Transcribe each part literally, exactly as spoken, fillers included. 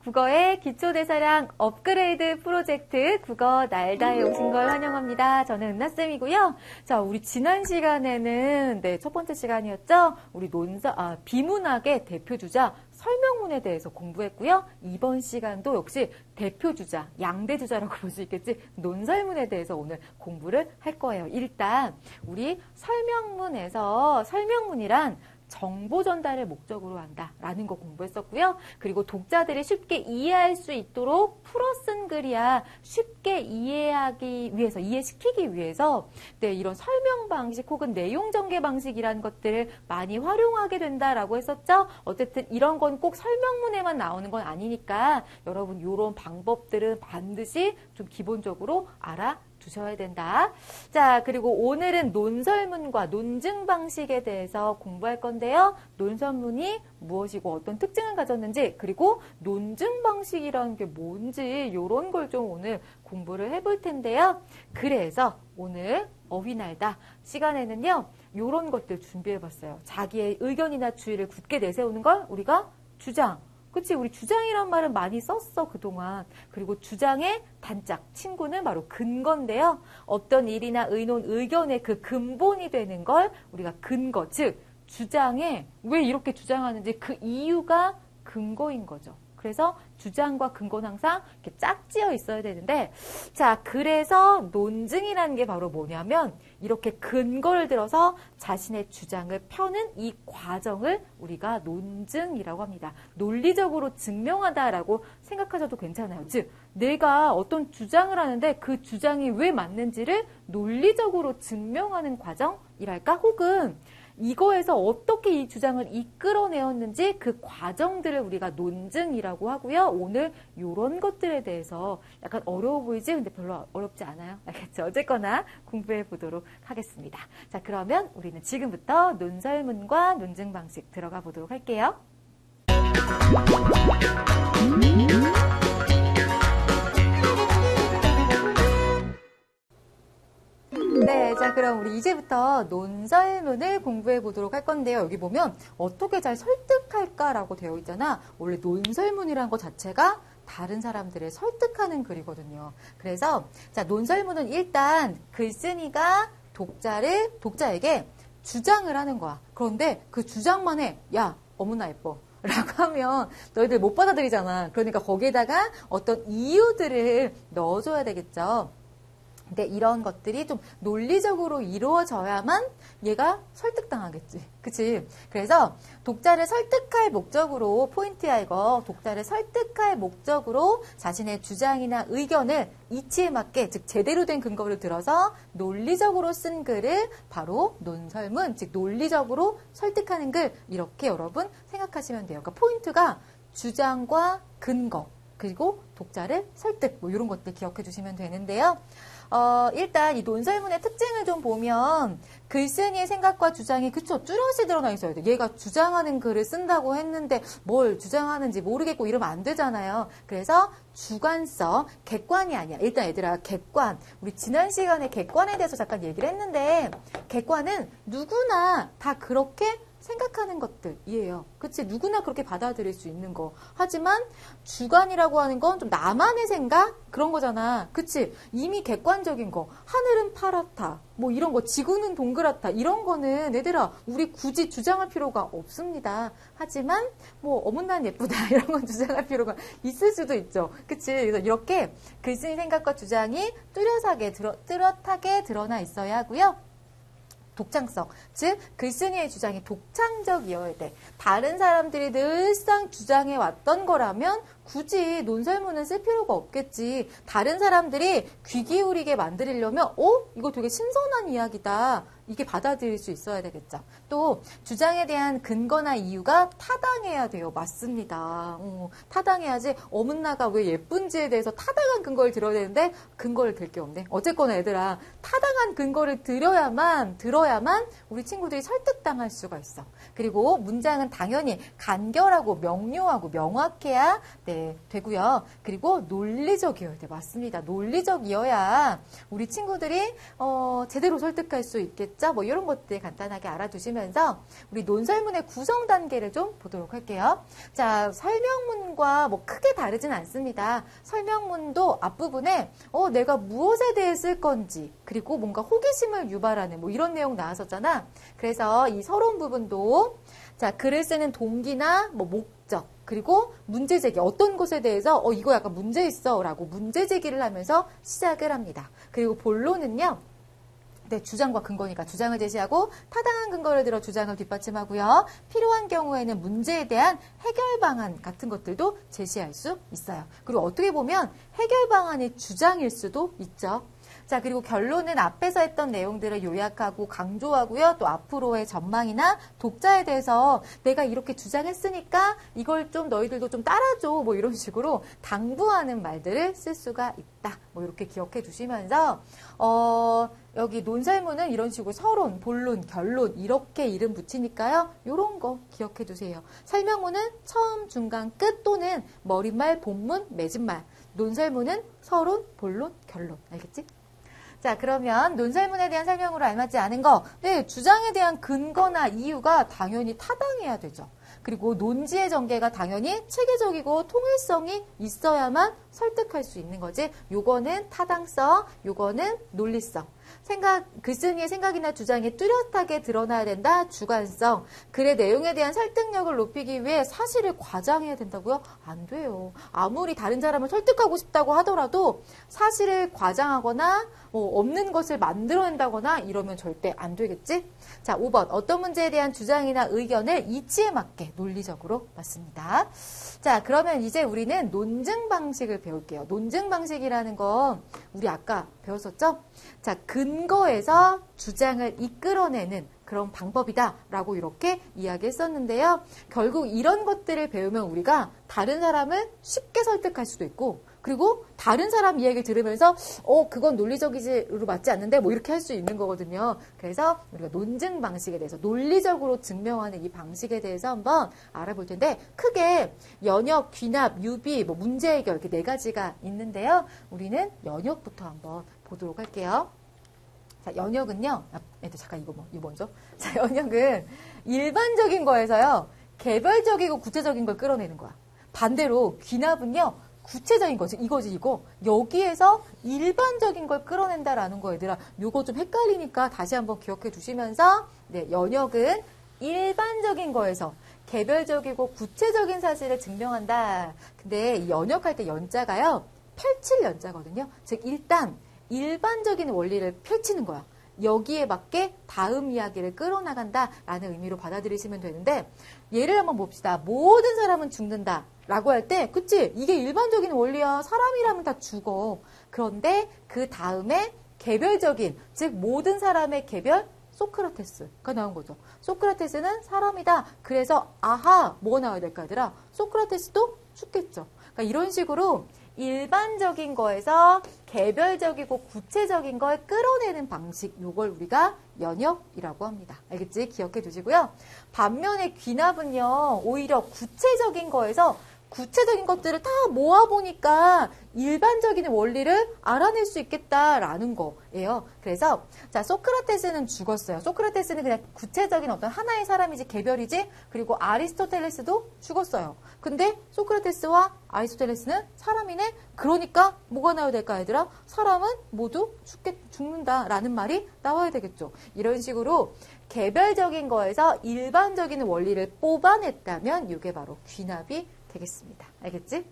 국어의 기초대사량 업그레이드 프로젝트 국어 날다에 오신 걸 환영합니다. 저는 은나쌤이고요. 자, 우리 지난 시간에는 네, 첫 번째 시간이었죠. 우리 논사, 아, 비문학의 대표주자 설명문에 대해서 공부했고요. 이번 시간도 역시 대표주자, 양대주자라고 볼 수 있겠지. 논설문에 대해서 오늘 공부를 할 거예요. 일단 우리 설명문에서 설명문이란 정보 전달을 목적으로 한다라는 거 공부했었고요. 그리고 독자들이 쉽게 이해할 수 있도록 풀어 쓴 글이야 쉽게 이해하기 위해서, 이해시키기 위해서 네, 이런 설명 방식 혹은 내용 전개 방식이라는 것들을 많이 활용하게 된다라고 했었죠. 어쨌든 이런 건 꼭 설명문에만 나오는 건 아니니까 여러분 이런 방법들은 반드시 좀 기본적으로 알아 두셔야 된다. 자, 그리고 오늘은 논설문과 논증 방식에 대해서 공부할 건데요. 논설문이 무엇이고 어떤 특징을 가졌는지, 그리고 논증 방식이라는 게 뭔지 이런 걸 좀 오늘 공부를 해볼 텐데요. 그래서 오늘 어휘날다 시간에는요. 이런 것들 준비해봤어요. 자기의 의견이나 주의를 굳게 내세우는 걸 우리가 주장. 그치? 우리 주장이란 말은 많이 썼어, 그동안. 그리고 주장의 단짝, 친구는 바로 근거인데요. 어떤 일이나 의논, 의견의 그 근본이 되는 걸 우리가 근거, 즉, 주장에 왜 이렇게 주장하는지 그 이유가 근거인 거죠. 그래서 주장과 근거는 항상 이렇게 짝지어 있어야 되는데, 자, 그래서 논증이라는 게 바로 뭐냐면, 이렇게 근거를 들어서 자신의 주장을 펴는 이 과정을 우리가 논증이라고 합니다. 논리적으로 증명하다라고 생각하셔도 괜찮아요. 즉, 내가 어떤 주장을 하는데 그 주장이 왜 맞는지를 논리적으로 증명하는 과정이랄까? 혹은 이거에서 어떻게 이 주장을 이끌어내었는지 그 과정들을 우리가 논증이라고 하고요. 오늘 이런 것들에 대해서 약간 어려워 보이지? 근데 별로 어렵지 않아요. 알겠죠? 어쨌거나 공부해 보도록 하겠습니다. 자, 그러면 우리는 지금부터 논설문과 논증 방식 들어가 보도록 할게요. 네, 자, 그럼 우리 이제부터 논설문을 공부해 보도록 할 건데요. 여기 보면 어떻게 잘 설득할까라고 되어 있잖아. 원래 논설문이라는 것 자체가 다른 사람들을 설득하는 글이거든요. 그래서 자, 논설문은 일단 글쓴이가 독자를 독자에게 주장을 하는 거야. 그런데 그 주장만 해. 야, 어머나 예뻐. 라고 하면 너희들 못 받아들이잖아. 그러니까 거기에다가 어떤 이유들을 넣어줘야 되겠죠. 근데 이런 것들이 좀 논리적으로 이루어져야만 얘가 설득당하겠지. 그치? 그래서 독자를 설득할 목적으로, 포인트야 이거, 독자를 설득할 목적으로 자신의 주장이나 의견을 이치에 맞게, 즉 제대로 된 근거를 들어서 논리적으로 쓴 글을 바로 논설문, 즉 논리적으로 설득하는 글, 이렇게 여러분 생각하시면 돼요. 그러니까 포인트가 주장과 근거, 그리고 독자를 설득, 뭐 이런 것들 기억해 주시면 되는데요. 어, 일단 이 논설문의 특징을 좀 보면 글쓴이의 생각과 주장이 그쵸 뚜렷이 드러나 있어야 돼. 얘가 주장하는 글을 쓴다고 했는데 뭘 주장하는지 모르겠고 이러면 안 되잖아요. 그래서 주관성, 객관이 아니야. 일단 얘들아 객관, 우리 지난 시간에 객관에 대해서 잠깐 얘기를 했는데 객관은 누구나 다 그렇게 생각하는 것들이에요. 그치? 누구나 그렇게 받아들일 수 있는 거. 하지만 주관이라고 하는 건 좀 나만의 생각? 그런 거잖아. 그치? 이미 객관적인 거. 하늘은 파랗다. 뭐 이런 거. 지구는 동그랗다. 이런 거는 얘들아 우리 굳이 주장할 필요가 없습니다. 하지만 뭐 어머난 예쁘다. 이런 건 주장할 필요가 있을 수도 있죠. 그치? 그래서 이렇게 글쓴이 생각과 주장이 뚜렷하게, 드러, 뚜렷하게 드러나 있어야 하고요. 독창성, 즉 글쓴이의 주장이 독창적이어야 돼. 다른 사람들이 늘상 주장해 왔던 거라면 굳이 논설문을 쓸 필요가 없겠지. 다른 사람들이 귀 기울이게 만들려면 어? 이거 되게 신선한 이야기다. 이게 받아들일 수 있어야 되겠죠. 또 주장에 대한 근거나 이유가 타당해야 돼요. 맞습니다. 어, 타당해야지 어문나가 왜 예쁜지에 대해서 타당한 근거를 들어야 되는데 근거를 들 게 없네. 어쨌거나 얘들아 타당한 근거를 들어야만 들어야만 우리 친구들이 설득당할 수가 있어. 그리고 문장은 당연히 간결하고 명료하고 명확해야 네, 되고요. 그리고 논리적이어야 돼. 맞습니다. 논리적이어야 우리 친구들이 어, 제대로 설득할 수 있겠죠. 있죠? 뭐 이런 것들 간단하게 알아두시면서 우리 논설문의 구성 단계를 좀 보도록 할게요. 자, 설명문과 뭐 크게 다르진 않습니다. 설명문도 앞부분에 어, 내가 무엇에 대해 쓸 건지 그리고 뭔가 호기심을 유발하는 뭐 이런 내용 나왔었잖아. 그래서 이 서론 부분도 자, 글을 쓰는 동기나 뭐 목적 그리고 문제 제기 어떤 것에 대해서 어 이거 약간 문제 있어 라고 문제 제기를 하면서 시작을 합니다. 그리고 본론은요. 네, 주장과 근거니까 주장을 제시하고 타당한 근거를 들어 주장을 뒷받침하고요. 필요한 경우에는 문제에 대한 해결 방안 같은 것들도 제시할 수 있어요. 그리고 어떻게 보면 해결 방안이 주장일 수도 있죠. 자, 그리고 결론은 앞에서 했던 내용들을 요약하고 강조하고요. 또 앞으로의 전망이나 독자에 대해서 내가 이렇게 주장했으니까 이걸 좀 너희들도 좀 따라줘. 뭐 이런 식으로 당부하는 말들을 쓸 수가 있다. 뭐 이렇게 기억해 두시면서 어, 여기 논설문은 이런 식으로 서론, 본론, 결론 이렇게 이름 붙이니까요. 이런 거 기억해 두세요. 설명문은 처음, 중간, 끝 또는 머릿말, 본문, 맺은말. 논설문은 서론, 본론, 결론. 알겠지? 자, 그러면 논설문에 대한 설명으로 알맞지 않은 거, 네, 주장에 대한 근거나 이유가 당연히 타당해야 되죠. 그리고 논지의 전개가 당연히 체계적이고 통일성이 있어야만 설득할 수 있는 거지. 요거는 타당성, 요거는 논리성. 생각, 글쓴이의 생각이나 주장이 뚜렷하게 드러나야 된다. 주관성. 글의 내용에 대한 설득력을 높이기 위해 사실을 과장해야 된다고요? 안 돼요. 아무리 다른 사람을 설득하고 싶다고 하더라도 사실을 과장하거나 뭐 없는 것을 만들어낸다거나 이러면 절대 안 되겠지? 자, 오 번. 어떤 문제에 대한 주장이나 의견을 이치에 맞게 논리적으로 맞습니다. 자, 그러면 이제 우리는 논증 방식을 배울게요. 논증 방식이라는 건 우리 아까 배웠었죠? 자, 근거에서 주장을 이끌어내는 그런 방법이다라고 이렇게 이야기했었는데요. 결국 이런 것들을 배우면 우리가 다른 사람을 쉽게 설득할 수도 있고 그리고 다른 사람 이야기를 들으면서 어 그건 논리적으로 맞지 않는데 뭐 이렇게 할 수 있는 거거든요. 그래서 우리가 논증 방식에 대해서 논리적으로 증명하는 이 방식에 대해서 한번 알아볼 텐데 크게 연역, 귀납, 유비, 뭐 문제 해결 이렇게 네 가지가 있는데요. 우리는 연역부터 한번 보도록 할게요. 자, 연역은요. 아, 애들 잠깐 이거 뭐 이거 먼저. 자, 연역은 일반적인 거에서요. 개별적이고 구체적인 걸 끌어내는 거야. 반대로 귀납은요. 구체적인 거지. 이거지, 이거. 여기에서 일반적인 걸 끌어낸다라는 거, 얘들아. 요거 좀 헷갈리니까 다시 한번 기억해 두시면서, 네, 연역은 일반적인 거에서 개별적이고 구체적인 사실을 증명한다. 근데 이 연역할 때 연자가요, 펼칠 연자거든요. 즉, 일단 일반적인 원리를 펼치는 거야. 여기에 맞게 다음 이야기를 끌어나간다라는 의미로 받아들이시면 되는데, 예를 한번 봅시다. 모든 사람은 죽는다. 라고 할 때, 그치? 이게 일반적인 원리야. 사람이라면 다 죽어. 그런데 그 다음에 개별적인, 즉 모든 사람의 개별, 소크라테스가 나온 거죠. 소크라테스는 사람이다. 그래서 아하, 뭐가 나와야 될까, 얘들아? 소크라테스도 죽겠죠. 그러니까 이런 식으로 일반적인 거에서 개별적이고 구체적인 걸 끌어내는 방식, 요걸 우리가 연역이라고 합니다. 알겠지? 기억해 두시고요. 반면에 귀납은요, 오히려 구체적인 거에서 구체적인 것들을 다 모아보니까 일반적인 원리를 알아낼 수 있겠다라는 거예요. 그래서 자, 소크라테스는 죽었어요. 소크라테스는 그냥 구체적인 어떤 하나의 사람이지 개별이지. 그리고 아리스토텔레스도 죽었어요. 근데 소크라테스와 아리스토텔레스는 사람이네. 그러니까 뭐가 나와야 될까, 얘들아? 사람은 모두 죽겠, 죽는다라는 말이 나와야 되겠죠. 이런 식으로 개별적인 거에서 일반적인 원리를 뽑아냈다면 이게 바로 귀납이 되겠습니다. 알겠지?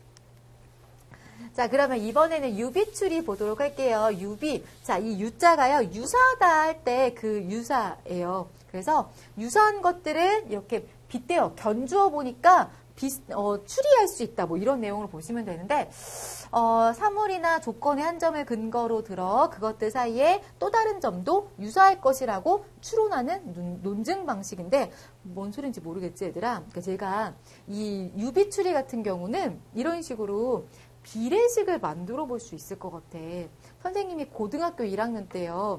자, 그러면 이번에는 유비추리 보도록 할게요. 유비. 자, 이 유자가요, 유사하다 할 때 그 유사예요. 그래서 유사한 것들을 이렇게 빗대어 견주어 보니까 비, 어, 추리할 수 있다. 뭐 이런 내용을 보시면 되는데, 어, 사물이나 조건의 한 점을 근거로 들어 그것들 사이에 또 다른 점도 유사할 것이라고 추론하는 논, 논증 방식인데, 뭔 소리인지 모르겠지, 얘들아. 그러니까 제가 이 유비 추리 같은 경우는 이런 식으로 비례식을 만들어 볼 수 있을 것 같아. 선생님이 고등학교 일 학년 때요,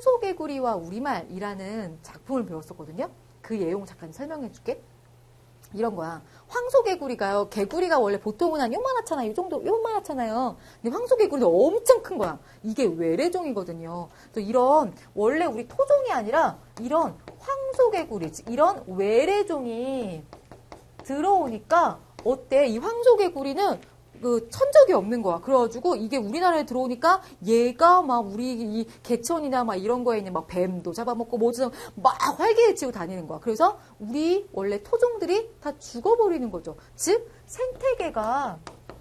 황소개구리와 우리말이라는 작품을 배웠었거든요. 그 내용 잠깐 설명해 줄게. 이런 거야. 황소개구리가요. 개구리가 원래 보통은 한 요만하잖아요. 이 정도 요만하잖아요. 근데 황소개구리는 엄청 큰 거야. 이게 외래종이거든요. 또 이런 원래 우리 토종이 아니라 이런 황소개구리, 이런 외래종이 들어오니까 어때? 이 황소개구리는 그 천적이 없는 거야. 그래가지고 이게 우리나라에 들어오니까 얘가 막 우리 이 개천이나 막 이런 거에 있는 막 뱀도 잡아먹고 뭐지 막 활개치고 다니는 거야. 그래서 우리 원래 토종들이 다 죽어버리는 거죠. 즉 생태계가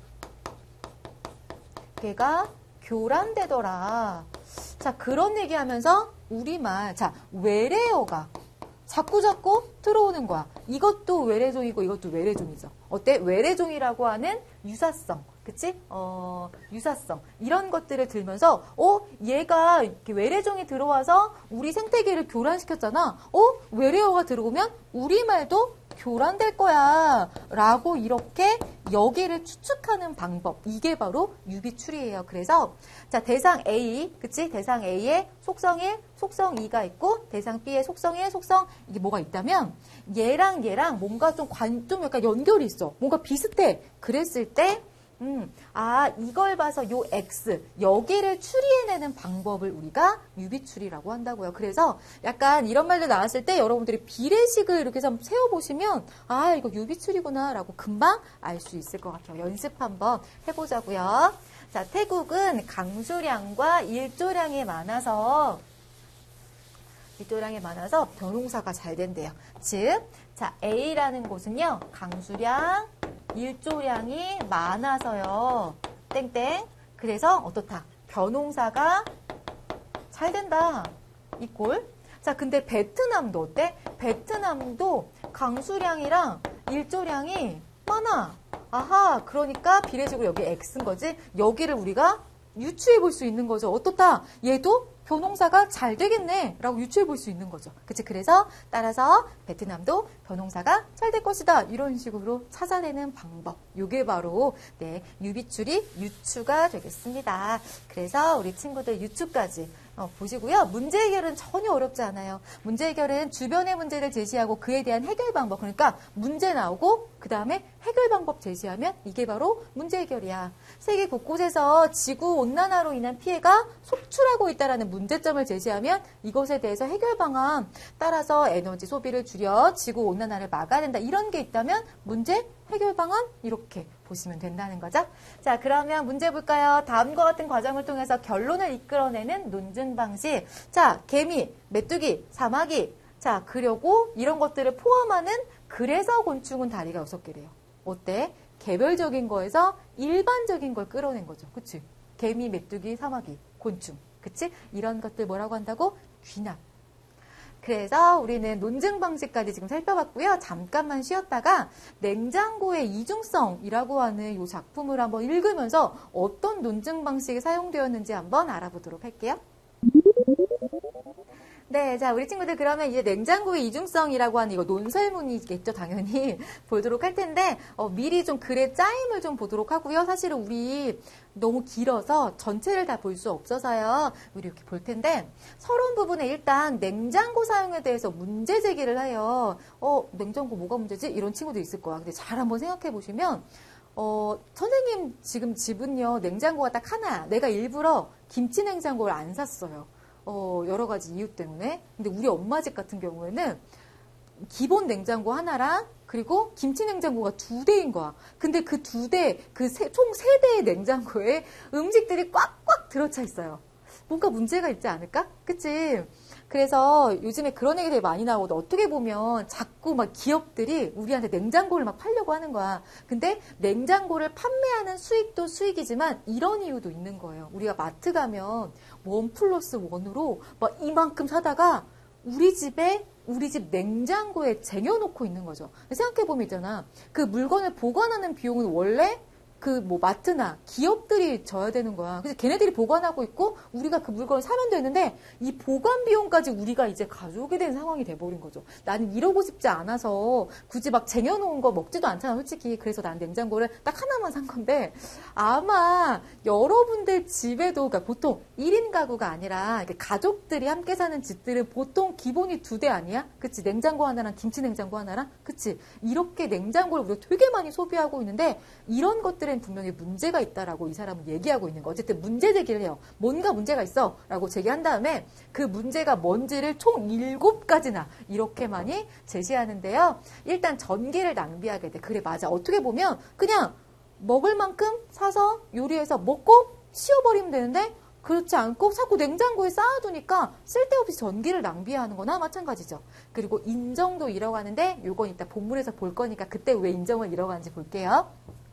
걔가 교란되더라. 자, 그런 얘기하면서 우리말 자 외래어가 자꾸 자꾸 들어오는 거야. 이것도 외래종이고 이것도 외래종이죠. 어때? 외래종이라고 하는 유사성, 그치? 어, 유사성 이런 것들을 들면서 어 얘가 이렇게 외래종이 들어와서 우리 생태계를 교란시켰잖아. 어 외래어가 들어오면 우리 말도 교란될 거야 라고 이렇게 여기를 추측하는 방법, 이게 바로 유비추리예요. 그래서 자 대상 A, 그치? 대상 A에 속성 일, 속성 이가 있고 대상 B에 속성 일, 속성 이게 뭐가 있다면 얘랑 얘랑 뭔가 좀 관, 좀 약간 연결이 있어. 뭔가 비슷해. 그랬을 때 음, 아, 이걸 봐서 요 X, 여기를 추리해내는 방법을 우리가 유비추리라고 한다고요. 그래서 약간 이런 말들 나왔을 때 여러분들이 비례식을 이렇게 좀 세워보시면 아, 이거 유비추리구나 라고 금방 알 수 있을 것 같아요. 연습 한번 해보자고요. 자, 태국은 강수량과 일조량이 많아서 일조량이 많아서 변홍사가 잘 된대요. 즉, 자, A라는 곳은요, 강수량, 일조량이 많아서요. 땡땡. 그래서 어떻다? 변홍사가 잘 된다. 이 꼴. 자, 근데 베트남도 어때? 베트남도 강수량이랑 일조량이 많아. 아하, 그러니까 비례식으로 여기 X인 거지. 여기를 우리가 유추해 볼 수 있는 거죠. 어떻다? 얘도 변홍사가 잘 되겠네 라고 유추해 볼 수 있는 거죠. 그치? 그래서 따라서 베트남도 변홍사가 잘 될 것이다. 이런 식으로 찾아내는 방법. 요게 바로 네, 유비추리 유추가 되겠습니다. 그래서 우리 친구들 유추까지 어, 보시고요. 문제 해결은 전혀 어렵지 않아요. 문제 해결은 주변의 문제를 제시하고 그에 대한 해결 방법. 그러니까 문제 나오고 그 다음에 해결 방법 제시하면 이게 바로 문제 해결이야. 세계 곳곳에서 지구온난화로 인한 피해가 속출하고 있다는 문제점을 제시하면 이것에 대해서 해결 방안 따라서 에너지 소비를 줄여 지구온난화를 막아야 된다. 이런 게 있다면 문제 해결 방안 이렇게 보시면 된다는 거죠. 자, 그러면 문제 볼까요? 다음과 같은 과정을 통해서 결론을 이끌어내는 논증 방식. 자, 개미, 메뚜기, 사마귀. 자, 그리고 이런 것들을 포함하는 그래서 곤충은 다리가 여섯 개래요. 어때? 개별적인 거에서 일반적인 걸 끌어낸 거죠. 그치? 개미, 메뚜기, 사마귀, 곤충. 그치? 이런 것들 뭐라고 한다고? 귀납. 그래서 우리는 논증 방식까지 지금 살펴봤고요. 잠깐만 쉬었다가 냉장고의 이중성이라고 하는 이 작품을 한번 읽으면서 어떤 논증 방식이 사용되었는지 한번 알아보도록 할게요. 네, 자, 우리 친구들 그러면 이제 냉장고의 이중성이라고 하는 이거 논설문이겠죠, 당연히 보도록 할 텐데 어, 미리 좀 글의 짜임을 좀 보도록 하고요. 사실은 우리 너무 길어서 전체를 다 볼 수 없어서요. 우리 이렇게 볼 텐데 서론 부분에 일단 냉장고 사용에 대해서 문제 제기를 해요. 어, 냉장고 뭐가 문제지? 이런 친구도 있을 거야. 근데 잘 한번 생각해 보시면 어, 선생님 지금 집은요, 냉장고가 딱 하나야. 내가 일부러 김치 냉장고를 안 샀어요. 어, 여러 가지 이유 때문에. 근데 우리 엄마 집 같은 경우에는 기본 냉장고 하나랑 그리고 김치 냉장고가 두 대인 거야. 근데 그 두 대, 그 총 세 대의 냉장고에 음식들이 꽉꽉 들어차 있어요. 뭔가 문제가 있지 않을까? 그치? 그래서 요즘에 그런 얘기 되게 많이 나오거든. 어떻게 보면 자꾸 막 기업들이 우리한테 냉장고를 막 팔려고 하는 거야. 근데 냉장고를 판매하는 수익도 수익이지만 이런 이유도 있는 거예요. 우리가 마트 가면 원 플러스 원으로 막 이만큼 사다가 우리 집에 우리 집 냉장고에 쟁여놓고 있는 거죠. 생각해보면 있잖아. 그 물건을 보관하는 비용은 원래 그 뭐 마트나 기업들이 져야 되는 거야. 그래서 걔네들이 보관하고 있고 우리가 그 물건을 사면 되는데 이 보관 비용까지 우리가 이제 가져오게 된 상황이 돼버린 거죠. 나는 이러고 싶지 않아서 굳이 막 쟁여놓은 거 먹지도 않잖아, 솔직히. 그래서 난 냉장고를 딱 하나만 산 건데 아마 여러분들 집에도 그러니까 보통 일 인 가구가 아니라 가족들이 함께 사는 집들은 보통 기본이 두 대 아니야? 그치? 냉장고 하나랑 김치 냉장고 하나랑? 그치? 이렇게 냉장고를 우리가 되게 많이 소비하고 있는데 이런 것들엔 분명히 문제가 있다라고 이 사람은 얘기하고 있는 거. 어쨌든 문제 제기를 해요. 뭔가 문제가 있어 라고 제기한 다음에 그 문제가 뭔지를 총 일곱 가지나 이렇게 많이 제시하는데요. 일단 전기를 낭비하게 돼. 그래, 맞아. 어떻게 보면 그냥 먹을 만큼 사서 요리해서 먹고 치워버리면 되는데 그렇지 않고 자꾸 냉장고에 쌓아두니까 쓸데없이 전기를 낭비하는 거나 마찬가지죠. 그리고 인정도 잃어가는데 요건 이따 본문에서 볼 거니까 그때 왜 인정을 잃어가는지 볼게요.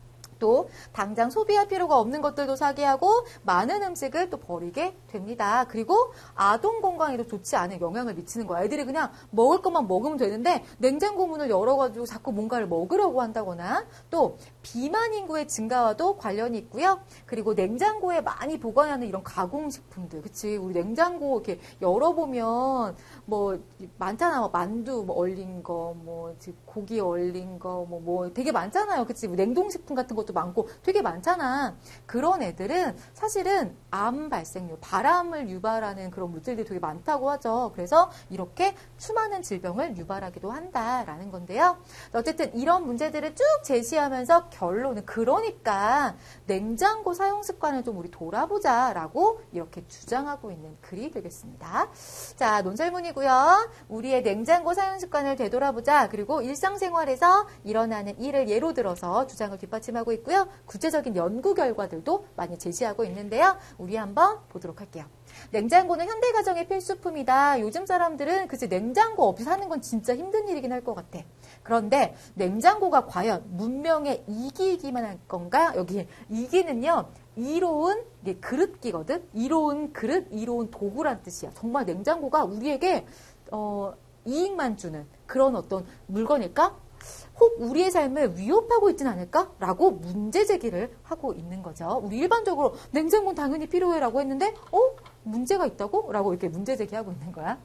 또 당장 소비할 필요가 없는 것들도 사게 하고 많은 음식을 또 버리게 됩니다. 그리고 아동 건강에도 좋지 않은 영향을 미치는 거야. 애들이 그냥 먹을 것만 먹으면 되는데 냉장고 문을 열어가지고 자꾸 뭔가를 먹으려고 한다거나 또 비만 인구의 증가와도 관련이 있고요. 그리고 냉장고에 많이 보관하는 이런 가공식품들, 그치? 우리 냉장고 이렇게 열어보면 뭐 많잖아. 뭐 만두 뭐 얼린 거, 뭐 고기 얼린 거, 뭐 뭐 되게 많잖아요, 그치? 뭐 냉동식품 같은 것도 많고 되게 많잖아. 그런 애들은 사실은 암 발생률, 바람을 유발하는 그런 물질들이 되게 많다고 하죠. 그래서 이렇게 수많은 질병을 유발하기도 한다라는 건데요. 어쨌든 이런 문제들을 쭉 제시하면서 결론은 그러니까 냉장고 사용 습관을 좀 우리 돌아보자라고 이렇게 주장하고 있는 글이 되겠습니다. 자, 논설문이고요. 우리의 냉장고 사용 습관을 되돌아보자. 그리고 일상생활에서 일어나는 일을 예로 들어서 주장을 뒷받침하고 있고요. 구체적인 연구 결과들도 많이 제시하고 있는데요. 우리 한번 보도록 할게요. 냉장고는 현대 가정의 필수품이다. 요즘 사람들은 그치 냉장고 없이 사는 건 진짜 힘든 일이긴 할 것 같아. 그런데 냉장고가 과연 문명의 이기이기만 할 건가? 여기 이기는요. 이로운 그릇기거든. 이로운 그릇, 이로운 도구란 뜻이야. 정말 냉장고가 우리에게 어, 이익만 주는 그런 어떤 물건일까? 혹 우리의 삶을 위협하고 있진 않을까라고 문제 제기를 하고 있는 거죠. 우리 일반적으로 냉장고는 당연히 필요해라고 했는데 어? 문제가 있다고? 라고 이렇게 문제 제기하고 있는 거야.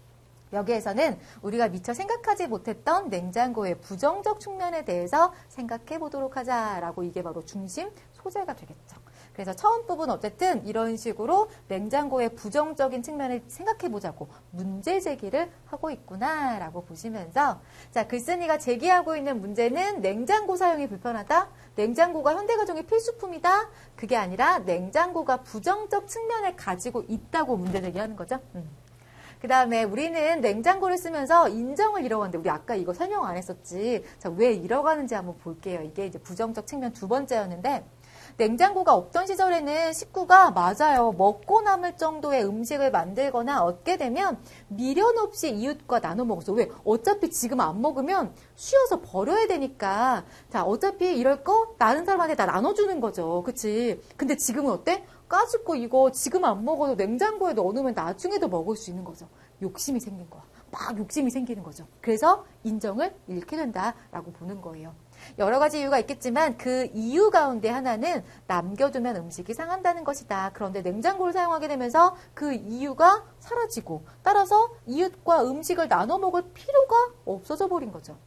여기에서는 우리가 미처 생각하지 못했던 냉장고의 부정적 측면에 대해서 생각해 보도록 하자라고 이게 바로 중심 소재가 되겠죠. 그래서 처음 부분 어쨌든 이런 식으로 냉장고의 부정적인 측면을 생각해 보자고 문제 제기를 하고 있구나라고 보시면서 자, 글쓴이가 제기하고 있는 문제는 냉장고 사용이 불편하다. 냉장고가 현대가정의 필수품이다. 그게 아니라 냉장고가 부정적 측면을 가지고 있다고 문제 제기하는 거죠. 음. 그 다음에 우리는 냉장고를 쓰면서 인정을 잃어가는데 우리 아까 이거 설명 안 했었지. 자, 왜 잃어가는지 한번 볼게요. 이게 이제 부정적 측면 두 번째였는데 냉장고가 없던 시절에는 식구가 맞아요. 먹고 남을 정도의 음식을 만들거나 얻게 되면 미련 없이 이웃과 나눠 먹었어. 왜? 어차피 지금 안 먹으면 쉬어서 버려야 되니까. 자, 어차피 이럴 거 다른 사람한테 다 나눠주는 거죠. 그치? 근데 지금은 어때? 까짓거 이거 지금 안 먹어도 냉장고에 넣어놓으면 나중에도 먹을 수 있는 거죠. 욕심이 생긴 거야. 막 욕심이 생기는 거죠. 그래서 인정을 잃게 된다라고 보는 거예요. 여러 가지 이유가 있겠지만 그 이유 가운데 하나는 남겨두면 음식이 상한다는 것이다. 그런데 냉장고를 사용하게 되면서 그 이유가 사라지고 따라서 이웃과 음식을 나눠 먹을 필요가 없어져 버린 거죠.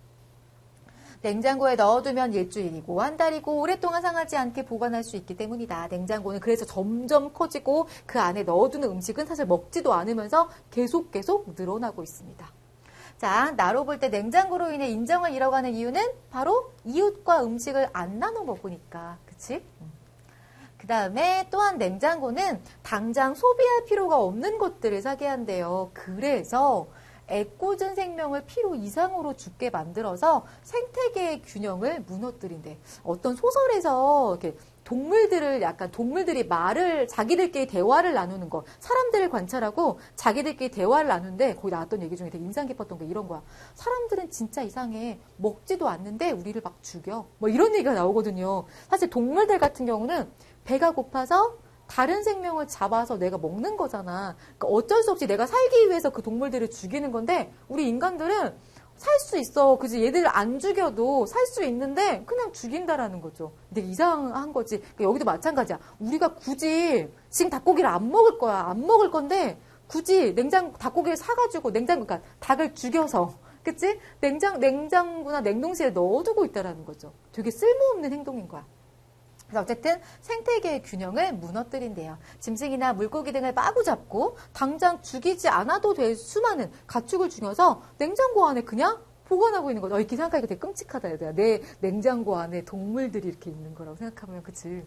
냉장고에 넣어두면 일주일이고 한 달이고 오랫동안 상하지 않게 보관할 수 있기 때문이다. 냉장고는 그래서 점점 커지고 그 안에 넣어두는 음식은 사실 먹지도 않으면서 계속 계속 늘어나고 있습니다. 자, 나로 볼 때 냉장고로 인해 인정을 잃어가는 이유는 바로 이웃과 음식을 안 나눠 먹으니까. 그치? 그 다음에 또한 냉장고는 당장 소비할 필요가 없는 것들을 사게 한대요. 그래서 애꿎은 생명을 필요 이상으로 죽게 만들어서 생태계의 균형을 무너뜨린대. 어떤 소설에서 이렇게 동물들을 약간 동물들이 말을 자기들끼리 대화를 나누는 거, 사람들을 관찰하고 자기들끼리 대화를 나누는데 거기 나왔던 얘기 중에 되게 인상 깊었던 게 이런 거야. 사람들은 진짜 이상해. 먹지도 않는데 우리를 막 죽여. 뭐 이런 얘기가 나오거든요. 사실 동물들 같은 경우는 배가 고파서 다른 생명을 잡아서 내가 먹는 거잖아. 그러니까 어쩔 수 없이 내가 살기 위해서 그 동물들을 죽이는 건데 우리 인간들은 살 수 있어. 그지? 얘들 안 죽여도 살 수 있는데 그냥 죽인다라는 거죠. 되게 이상한 거지. 그러니까 여기도 마찬가지야. 우리가 굳이 지금 닭고기를 안 먹을 거야. 안 먹을 건데 굳이 냉장 닭고기를 사가지고 냉장 그러니까 닭을 죽여서 그치? 냉장 냉장고나 냉동실에 넣어두고 있다라는 거죠. 되게 쓸모없는 행동인 거야. 그래서 어쨌든 생태계의 균형을 무너뜨린대요. 짐승이나 물고기 등을 마구잡고 당장 죽이지 않아도 될 수많은 가축을 죽여서 냉장고 안에 그냥 보관하고 있는 거죠. 어, 이렇게 생각하니까 되게 끔찍하다. 얘들아. 내 냉장고 안에 동물들이 이렇게 있는 거라고 생각하면 그치.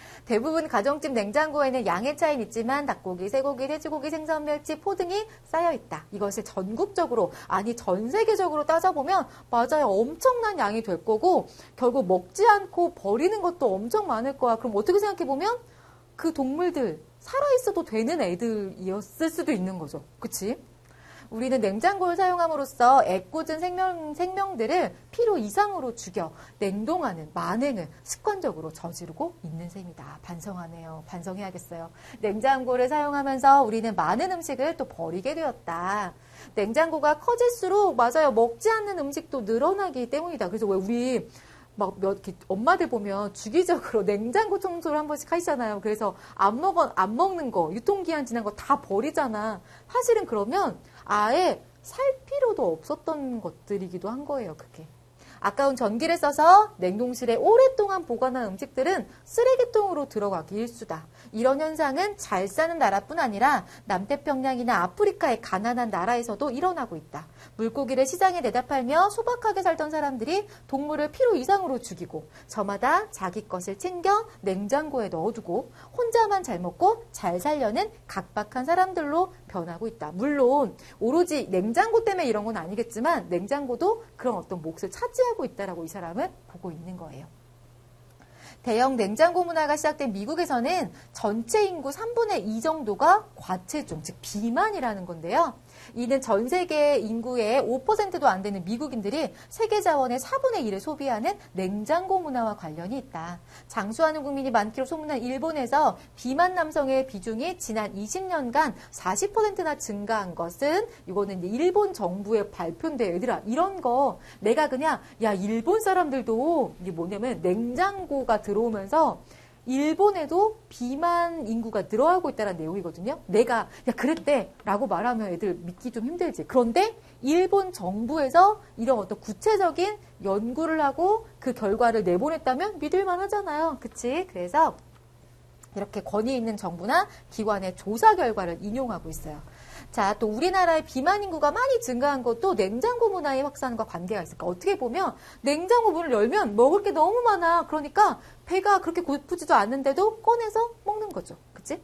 대부분 가정집 냉장고에는 양의 차이는 있지만 닭고기, 쇠고기, 돼지고기, 생선, 멸치, 포 등이 쌓여 있다. 이것을 전국적으로 아니 전 세계적으로 따져보면 맞아요. 엄청난 양이 될 거고 결국 먹지 않고 버리는 것도 엄청 많을 거야. 그럼 어떻게 생각해보면 그 동물들 살아있어도 되는 애들이었을 수도 있는 거죠. 그치? 우리는 냉장고를 사용함으로써 애꿎은 생명, 생명들을 필요 이상으로 죽여 냉동하는 만행을 습관적으로 저지르고 있는 셈이다. 반성하네요. 반성해야겠어요. 냉장고를 사용하면서 우리는 많은 음식을 또 버리게 되었다. 냉장고가 커질수록 맞아요. 먹지 않는 음식도 늘어나기 때문이다. 그래서 왜 우리 막 몇, 엄마들 보면 주기적으로 냉장고 청소를 한 번씩 하시잖아요. 그래서 안 먹어, 안 먹는 거, 유통기한 지난 거 다 버리잖아. 사실은 그러면 아예 살 필요도 없었던 것들이기도 한 거예요, 그게. 아까운 전기를 써서 냉동실에 오랫동안 보관한 음식들은 쓰레기통으로 들어가기 일쑤다. 이런 현상은 잘 사는 나라뿐 아니라 남태평양이나 아프리카의 가난한 나라에서도 일어나고 있다. 물고기를 시장에 내다 팔며 소박하게 살던 사람들이 동물을 필요 이상으로 죽이고 저마다 자기 것을 챙겨 냉장고에 넣어두고 혼자만 잘 먹고 잘 살려는 각박한 사람들로 변하고 있다. 물론 오로지 냉장고 때문에 이런 건 아니겠지만 냉장고도 그런 어떤 몫을 차지하고 있다라고 이 사람은 보고 있는 거예요. 대형 냉장고 문화가 시작된 미국에서는 전체 인구 삼분의 이 정도가 과체중, 즉 비만이라는 건데요. 이는 전 세계 인구의 오 퍼센트도 안 되는 미국인들이 세계 자원의 사분의 일을 소비하는 냉장고 문화와 관련이 있다. 장수하는 국민이 많기로 소문난 일본에서 비만 남성의 비중이 지난 이십 년간 사십 퍼센트나 증가한 것은 이거는 이제 일본 정부의 발표인데 얘들아 이런 거 내가 그냥 야 일본 사람들도 이게 뭐냐면 냉장고가 들어오면서 일본에도 비만 인구가 늘어나고 있다는 내용이거든요. 내가 야 그랬대 라고 말하면 애들 믿기 좀 힘들지. 그런데 일본 정부에서 이런 어떤 구체적인 연구를 하고 그 결과를 내보냈다면 믿을만 하잖아요. 그치? 그래서 이렇게 권위 있는 정부나 기관의 조사 결과를 인용하고 있어요. 자, 또 우리나라의 비만 인구가 많이 증가한 것도 냉장고 문화의 확산과 관계가 있을까? 어떻게 보면 냉장고 문을 열면 먹을 게 너무 많아. 그러니까 배가 그렇게 고프지도 않는데도 꺼내서 먹는 거죠. 그치?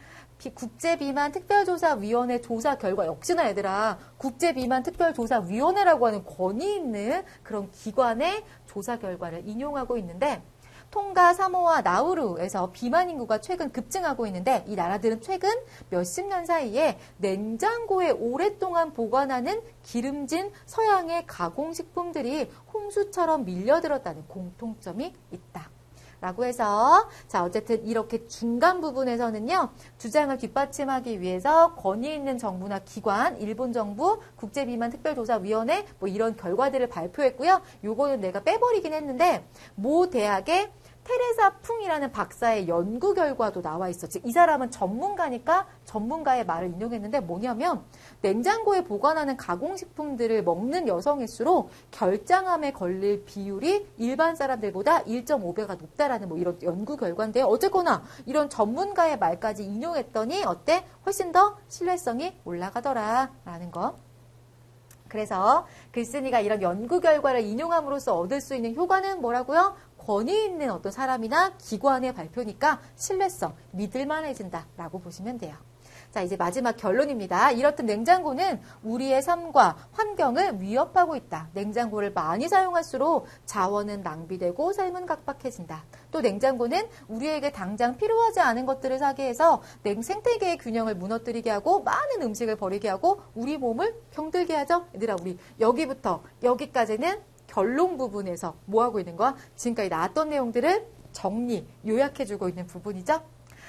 국제비만특별조사위원회 조사 결과 역시나 얘들아 국제비만특별조사위원회라고 하는 권위 있는 그런 기관의 조사 결과를 인용하고 있는데 통가, 사모아, 나우루에서 비만 인구가 최근 급증하고 있는데 이 나라들은 최근 몇십 년 사이에 냉장고에 오랫동안 보관하는 기름진 서양의 가공식품들이 홍수처럼 밀려들었다는 공통점이 있다. 라고 해서 자 어쨌든 이렇게 중간 부분에서는요 주장을 뒷받침하기 위해서 권위 있는 정부나 기관, 일본 정부, 국제비만특별조사위원회 뭐 이런 결과들을 발표했고요. 요거는 내가 빼버리긴 했는데 모 대학의 테레사 풍이라는 박사의 연구 결과도 나와 있어. 즉, 이 사람은 전문가니까 전문가의 말을 인용했는데 뭐냐면 냉장고에 보관하는 가공식품들을 먹는 여성일수록 결장암에 걸릴 비율이 일반 사람들보다 일 점 오 배가 높다라는 뭐 이런 연구 결과인데요. 어쨌거나 이런 전문가의 말까지 인용했더니 어때? 훨씬 더 신뢰성이 올라가더라라는 거. 그래서 글쓴이가 이런 연구 결과를 인용함으로써 얻을 수 있는 효과는 뭐라고요? 권위 있는 어떤 사람이나 기관의 발표니까 신뢰성, 믿을만해진다라고 보시면 돼요. 자, 이제 마지막 결론입니다. 이렇듯 냉장고는 우리의 삶과 환경을 위협하고 있다. 냉장고를 많이 사용할수록 자원은 낭비되고 삶은 각박해진다. 또 냉장고는 우리에게 당장 필요하지 않은 것들을 사게 해서 생태계의 균형을 무너뜨리게 하고 많은 음식을 버리게 하고 우리 몸을 병들게 하죠. 얘들아, 우리 여기부터 여기까지는 결론 부분에서 뭐 하고 있는 거야? 지금까지 나왔던 내용들을 정리, 요약해주고 있는 부분이죠.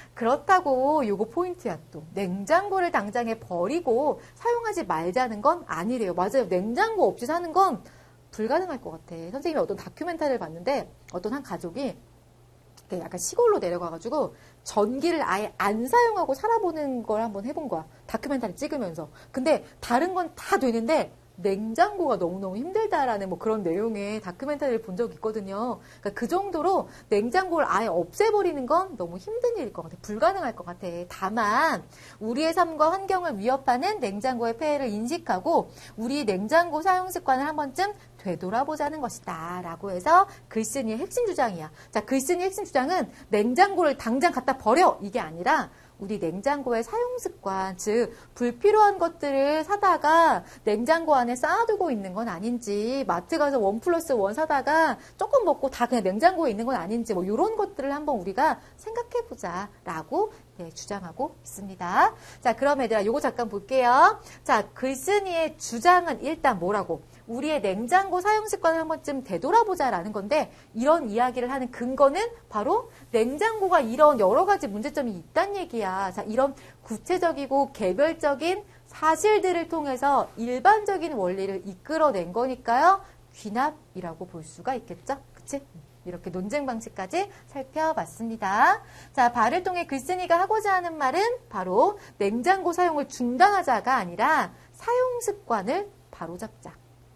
그렇다고 요거 포인트야 또. 냉장고를 당장에 버리고 사용하지 말자는 건 아니래요. 맞아요. 냉장고 없이 사는 건 불가능할 것 같아. 선생님이 어떤 다큐멘터리를 봤는데 어떤 한 가족이 약간 시골로 내려가가지고 전기를 아예 안 사용하고 살아보는 걸 한번 해본 거야. 다큐멘터리 찍으면서. 근데 다른 건 다 되는데 냉장고가 너무너무 힘들다라는 뭐 그런 내용의 다큐멘터리를 본 적이 있거든요. 그러니까 그 정도로 냉장고를 아예 없애버리는 건 너무 힘든 일일 것 같아. 불가능할 것 같아. 다만 우리의 삶과 환경을 위협하는 냉장고의 폐해를 인식하고 우리 냉장고 사용 습관을 한 번쯤 되돌아보자는 것이다 라고 해서 글쓴이의 핵심 주장이야. 자, 글쓴이의 핵심 주장은 냉장고를 당장 갖다 버려! 이게 아니라 우리 냉장고의 사용 습관, 즉 불필요한 것들을 사다가 냉장고 안에 쌓아두고 있는 건 아닌지, 마트 가서 원 플러스 원 사다가 조금 먹고 다 그냥 냉장고에 있는 건 아닌지, 뭐 이런 것들을 한번 우리가 생각해보자라고 네, 주장하고 있습니다. 자, 그럼 얘들아 요거 잠깐 볼게요. 자, 글쓴이의 주장은 일단 뭐라고? 우리의 냉장고 사용 습관을 한 번쯤 되돌아보자라는 건데, 이런 이야기를 하는 근거는 바로 냉장고가 이런 여러 가지 문제점이 있다는 얘기야. 자, 이런 구체적이고 개별적인 사실들을 통해서 일반적인 원리를 이끌어낸 거니까요. 귀납이라고 볼 수가 있겠죠? 그치? 이렇게 논쟁 방식까지 살펴봤습니다. 자, 발을 통해 글쓴이가 하고자 하는 말은 바로 냉장고 사용을 중단하자가 아니라 사용 습관을 바로잡자.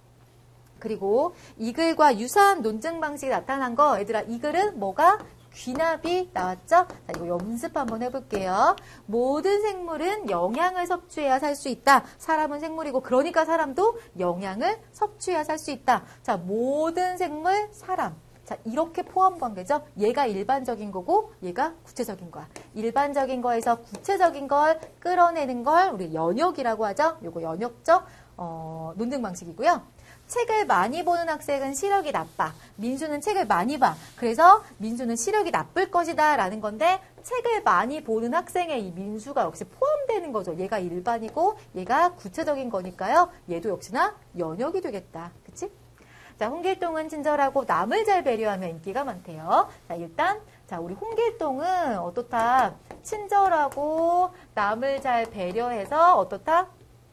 그리고 이 글과 유사한 논증 방식이 나타난 거, 얘들아, 이 글은 뭐가? 귀납이 나왔죠? 자, 이거 연습 한번 해볼게요. 모든 생물은 영양을 섭취해야 살 수 있다. 사람은 생물이고, 그러니까 사람도 영양을 섭취해야 살 수 있다. 자, 모든 생물, 사람. 자, 이렇게 포함 관계죠. 얘가 일반적인 거고 얘가 구체적인 거야. 일반적인 거에서 구체적인 걸 끌어내는 걸 우리 연역이라고 하죠. 요거 연역적 어, 논증 방식이고요. 책을 많이 보는 학생은 시력이 나빠. 민수는 책을 많이 봐. 그래서 민수는 시력이 나쁠 것이다 라는 건데, 책을 많이 보는 학생의 이 민수가 역시 포함되는 거죠. 얘가 일반이고 얘가 구체적인 거니까요. 얘도 역시나 연역이 되겠다. 그치? 자, 홍길동은 친절하고 남을 잘 배려하며 인기가 많대요. 자, 일단 자, 우리 홍길동은 어떻다? 친절하고 남을 잘 배려해서 어떻다?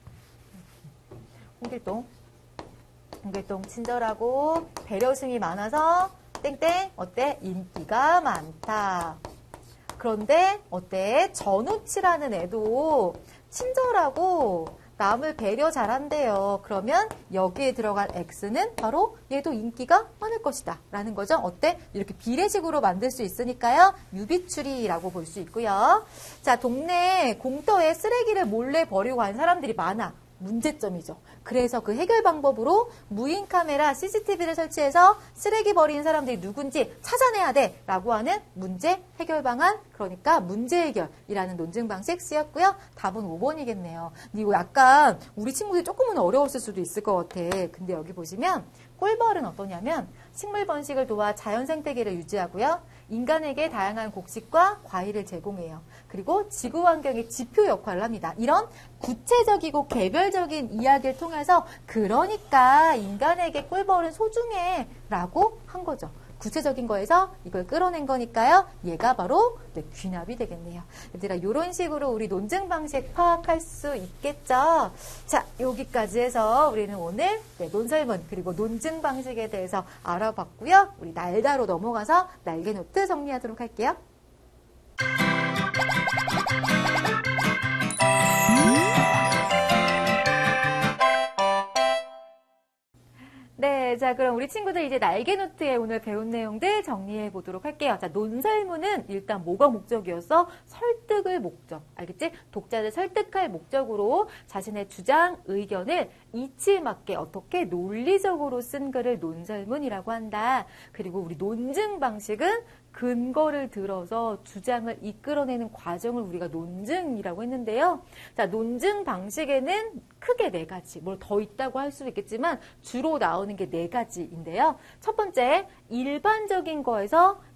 홍길동. 홍길동 친절하고 배려심이 많아서 땡땡 어때? 인기가 많다. 그런데 어때? 전우치라는 애도 친절하고 남을 배려 잘한대요. 그러면 여기에 들어갈 X는 바로 얘도 인기가 많을 것이다 라는 거죠. 어때? 이렇게 비례식으로 만들 수 있으니까요. 유비추리라고 볼 수 있고요. 자, 동네 공터에 쓰레기를 몰래 버리고 간 사람들이 많아. 문제점이죠. 그래서 그 해결 방법으로 무인 카메라 씨씨티비를 설치해서 쓰레기 버리는 사람들이 누군지 찾아내야 돼 라고 하는 문제 해결 방안, 그러니까 문제 해결이라는 논증 방식 쓰였고요. 답은 오 번이겠네요. 근데 이거 약간 우리 친구들이 조금은 어려웠을 수도 있을 것 같아. 근데 여기 보시면 꿀벌은 어떠냐면 식물 번식을 도와 자연 생태계를 유지하고요. 인간에게 다양한 곡식과 과일을 제공해요. 그리고 지구 환경의 지표 역할을 합니다. 이런 구체적이고 개별적인 이야기를 통해서 그러니까 인간에게 꿀벌은 소중해 라고 한 거죠. 구체적인 거에서 이걸 끌어낸 거니까요. 얘가 바로 네, 귀납이 되겠네요. 얘들아, 이런 식으로 우리 논증 방식 파악할 수 있겠죠? 자, 여기까지 해서 우리는 오늘 네, 논설문 그리고 논증 방식에 대해서 알아봤고요. 우리 날다로 넘어가서 날개 노트 정리하도록 할게요. 네, 자, 그럼 우리 친구들 이제 날개 노트에 오늘 배운 내용들 정리해 보도록 할게요. 자, 논설문은 일단 뭐가 목적이었어? 설득을 목적. 알겠지? 독자를 설득할 목적으로 자신의 주장, 의견을 이치에 맞게 어떻게 논리적으로 쓴 글을 논설문이라고 한다. 그리고 우리 논증 방식은 근거를 들어서 주장을 이끌어내는 과정을 우리가 논증이라고 했는데요. 자, 논증 방식에는 크게 네 가지, 뭘 더 있다고 할 수도 있겠지만 주로 나오는 게 네 가지인데요. 첫 번째, 일반적인 거에서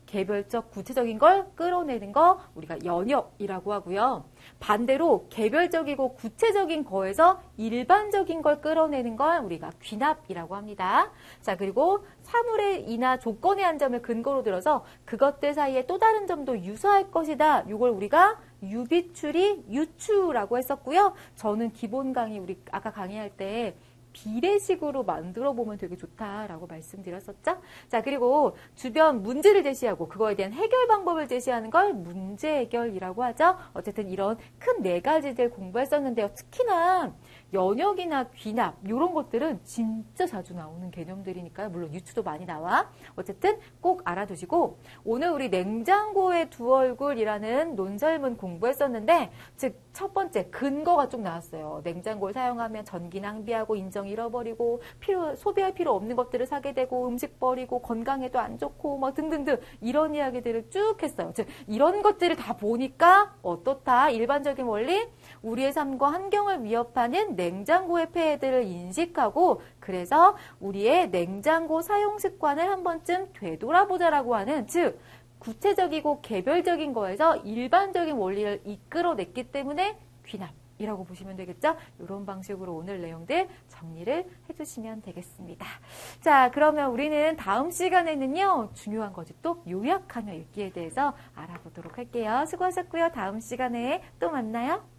개별적 구체적인 걸 끌어내는 거 우리가 연역이라고 하고요. 반대로 개별적이고 구체적인 거에서 일반적인 걸 끌어내는 걸 우리가 귀납이라고 합니다. 자, 그리고 사물의 이나 조건의 한 점을 근거로 들어서 그것들 사이에 또 다른 점도 유사할 것이다. 이걸 우리가 유비추리, 유추라고 했었고요. 저는 기본 강의 우리 아까 강의할 때 비례식으로 만들어 보면 되게 좋다라고 말씀드렸었죠. 자, 그리고 주변 문제를 제시하고 그거에 대한 해결 방법을 제시하는 걸 문제 해결이라고 하죠. 어쨌든 이런 큰 네 가지들 공부했었는데요. 특히나 연역이나 귀납 이런 것들은 진짜 자주 나오는 개념들이니까요. 물론 유추도 많이 나와. 어쨌든 꼭 알아두시고 오늘 우리 냉장고의 두 얼굴이라는 논설문 공부했었는데 즉 첫 번째 근거가 좀 나왔어요. 냉장고를 사용하면 전기 낭비하고 인정 잃어버리고 필요, 소비할 필요 없는 것들을 사게 되고 음식 버리고 건강에도 안 좋고 막 등등등 이런 이야기들을 쭉 했어요. 즉 이런 것들을 다 보니까 어떻다? 일반적인 원리 우리의 삶과 환경을 위협하는 냉장고의 폐해들을 인식하고 그래서 우리의 냉장고 사용 습관을 한 번쯤 되돌아보자라고 하는 즉 구체적이고 개별적인 거에서 일반적인 원리를 이끌어냈기 때문에 귀납이라고 보시면 되겠죠? 이런 방식으로 오늘 내용들 정리를 해주시면 되겠습니다. 자, 그러면 우리는 다음 시간에는요. 중요한 거지 또 요약하며 읽기에 대해서 알아보도록 할게요. 수고하셨고요. 다음 시간에 또 만나요.